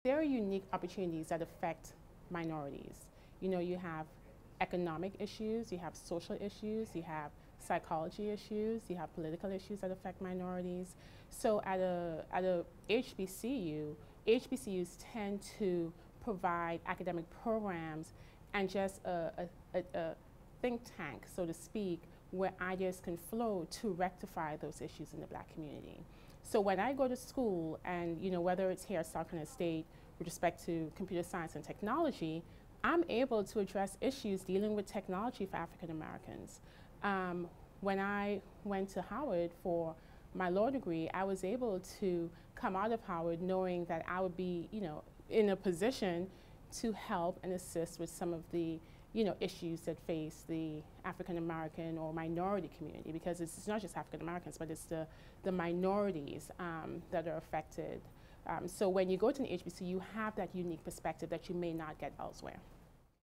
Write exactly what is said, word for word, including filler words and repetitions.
there are unique opportunities that affect minorities. You know, you have economic issues, you have social issues, you have psychology issues, you have political issues that affect minorities. So at a, at a H B C U, H B C Us tend to provide academic programs and just a, a, a, a think tank, so to speak, where ideas can flow to rectify those issues in the Black community. So when I go to school, and you know, whether it's here at South Carolina State with respect to computer science and technology, I'm able to address issues dealing with technology for African Americans. Um, when I went to Howard for my law degree, I was able to come out of Howard knowing that I would be, you know, in a position to help and assist with some of the, you know, issues that face the African American or minority community, because it's, it's not just African Americans, but it's the, the minorities um, that are affected. Um, so when you go to an H B C U, you have that unique perspective that you may not get elsewhere.